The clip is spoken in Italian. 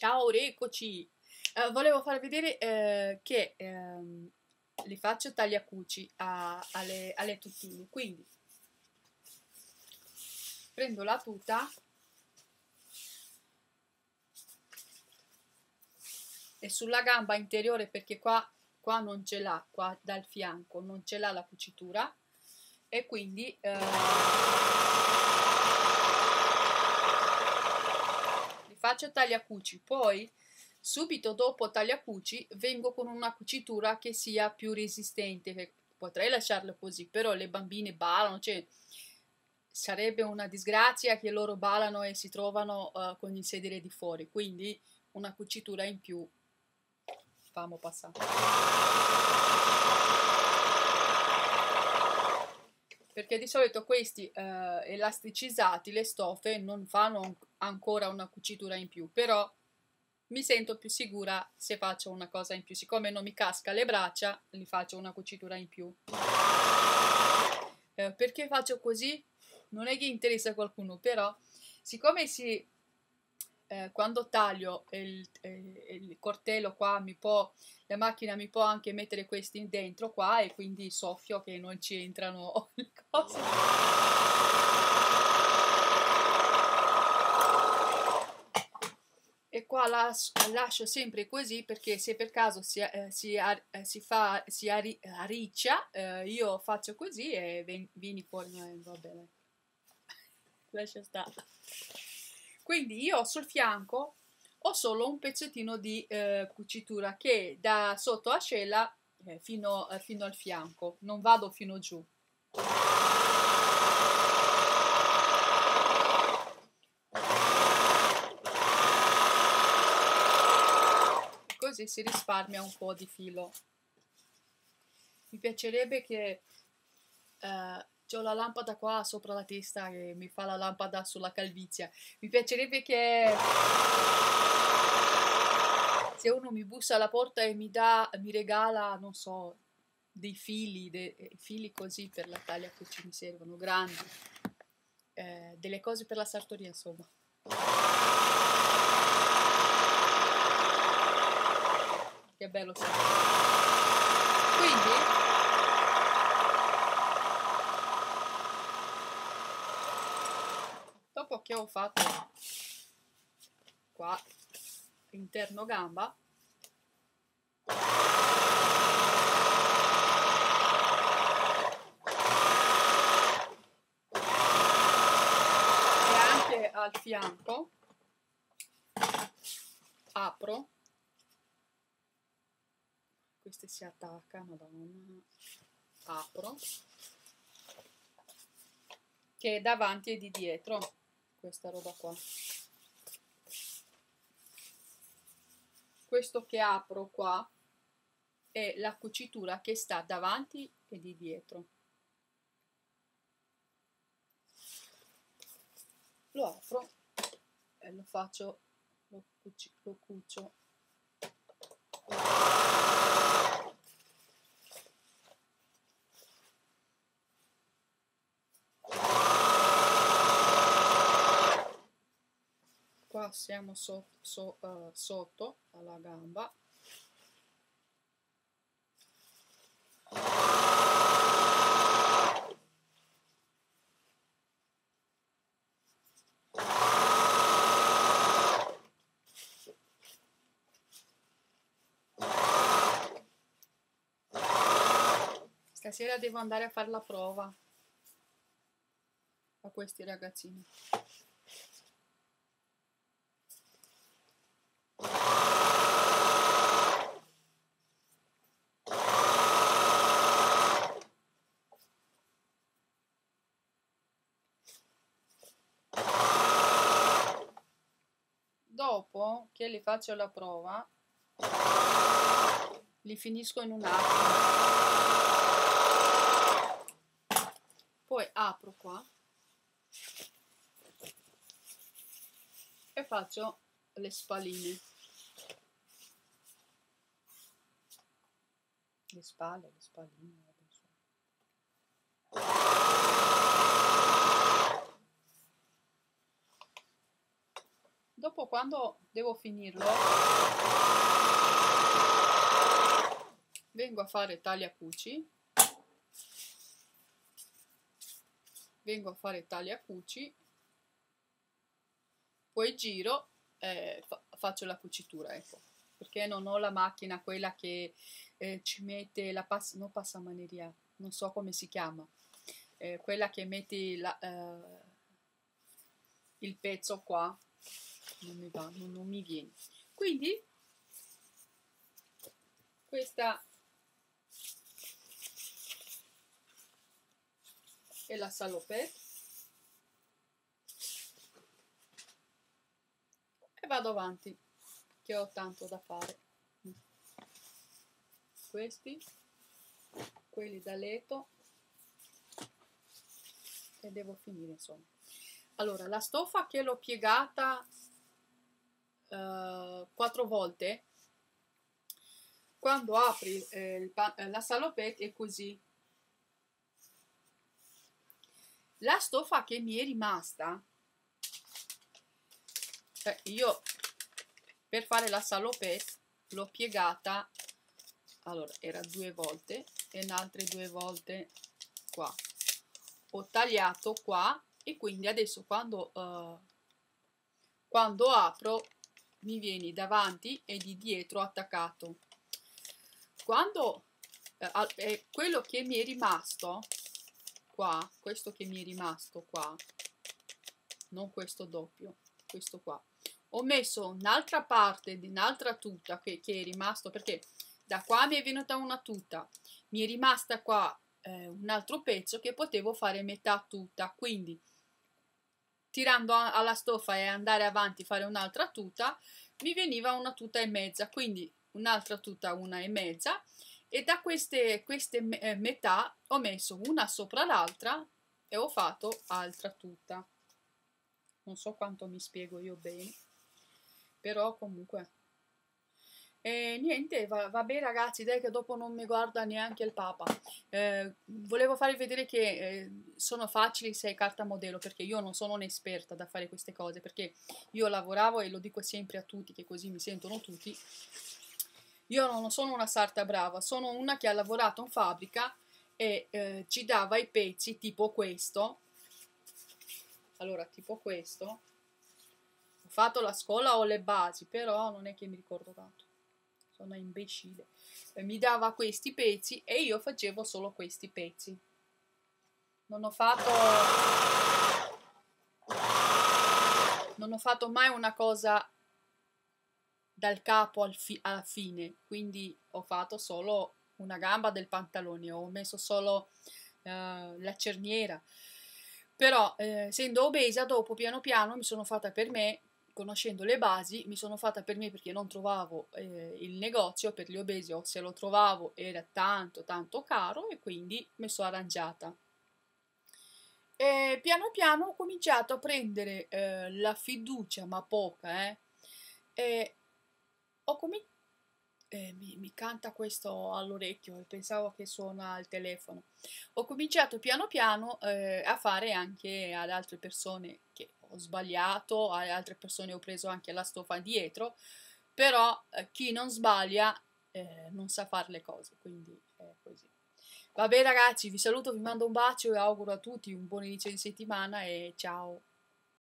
Ciao, rieccoci. Volevo far vedere che li faccio tagliacuci alle tutine. Quindi prendo la tuta e sulla gamba interiore, perché qua non ce l'ha, qua dal fianco non ce l'ha la cucitura, e quindi li faccio tagliacuci. Poi subito dopo tagliacuci vengo con una cucitura che sia più resistente. Potrei lasciarlo così, però le bambine ballano, cioè sarebbe una disgrazia che loro ballano e si trovano con il sedere di fuori, quindi una cucitura in più. Famo passare. Perché di solito questi elasticizzati, le stoffe, non fanno ancora una cucitura in più, però mi sento più sicura se faccio una cosa in più. Siccome non mi casca le braccia, li faccio una cucitura in più. Perché faccio così? Non è che interessa a qualcuno, però siccome quando taglio il coltello qua la macchina mi può anche mettere questi dentro qua, e quindi soffio che non ci entrano le cose. E qua lascio sempre così, perché se per caso si arriccia, io faccio così e vieni fuori. Va bene, lascia stare. Quindi io sul fianco ho solo un pezzettino di cucitura che da sotto ascella fino al fianco, non vado fino giù. Così si risparmia un po' di filo. Mi piacerebbe che c'ho la lampada qua sopra la testa che mi fa la lampada sulla calvizie. Mi piacerebbe che se uno mi bussa alla porta e mi regala, non so, dei fili così per la tagliacuci, mi servono grandi, delle cose per la sartoria, insomma. Che bello sarebbe. Quindi dopo che ho fatto qua interno gamba, e anche al fianco, apro, queste si attacca, madonna, apro, che è davanti e di dietro, questa roba qua. Questo che apro qua è la cucitura che sta davanti e di dietro. Lo apro e lo faccio, lo cucio. Qua siamo sotto alla gamba. Stasera devo andare a fare la prova a questi ragazzini. Dopo che li faccio la prova, li finisco in un attimo. Poi apro qua e faccio le spalline. Le spalle, le spalline. Dopo, quando devo finirlo, vengo a fare tagliacuci. Poi giro e faccio la cucitura, ecco, perché non ho la macchina, quella che ci mette la non passamaneria, non so come si chiama, quella che metti il pezzo qua, non mi va, non mi viene. Quindi questa è la salopette e vado avanti che ho tanto da fare. Questi, quelli da letto, e devo finire, insomma. Allora, la stoffa che l'ho piegata 4 volte, quando apri la salopette è così. La stoffa che mi è rimasta, io per fare la salopette l'ho piegata, allora era 2 volte e altre 2 volte qua. Ho tagliato qua e quindi adesso quando apro mi viene davanti e di dietro attaccato. Quando quello che mi è rimasto qua, questo che mi è rimasto qua, non questo doppio, questo qua, ho messo un'altra parte di un'altra tuta che è rimasto, perché da qua mi è venuta una tuta, mi è rimasta qua un altro pezzo che potevo fare metà tuta, quindi tirando alla stoffa e andare avanti fare un'altra tuta mi veniva una tuta e mezza, quindi un'altra tuta, una e mezza, e da queste metà ho messo una sopra l'altra e ho fatto altra tuta. Non so quanto mi spiego io bene, però comunque niente, vabbè ragazzi, dai che dopo non mi guarda neanche il Papa. Volevo farvi vedere che sono facili se hai carta modello, perché io non sono un'esperta da fare queste cose, perché io lavoravo e lo dico sempre a tutti, che così mi sentono tutti. Io non sono una sarta brava, sono una che ha lavorato in fabbrica e ci dava i pezzi tipo questo. Allora, tipo questo. Ho fatto la scuola o le basi, però non è che mi ricordo tanto. Sono imbecille. Mi dava questi pezzi e io facevo solo questi pezzi. Non ho fatto mai una cosa dal capo alla fine, quindi ho fatto solo una gamba del pantalone, ho messo solo la cerniera, però essendo obesa dopo piano piano mi sono fatta per me, conoscendo le basi, mi sono fatta per me perché non trovavo il negozio per gli obesi, o se lo trovavo era tanto tanto caro e quindi mi sono arrangiata. E piano piano ho cominciato a prendere la fiducia, ma poca, e mi canta questo all'orecchio e pensavo che suona al telefono. Ho cominciato piano piano a fare anche ad altre persone che ho sbagliato, ad altre persone ho preso anche la stoffa dietro, però chi non sbaglia non sa fare le cose, quindi è così. Vabbè ragazzi, vi saluto, vi mando un bacio e auguro a tutti un buon inizio di settimana e ciao!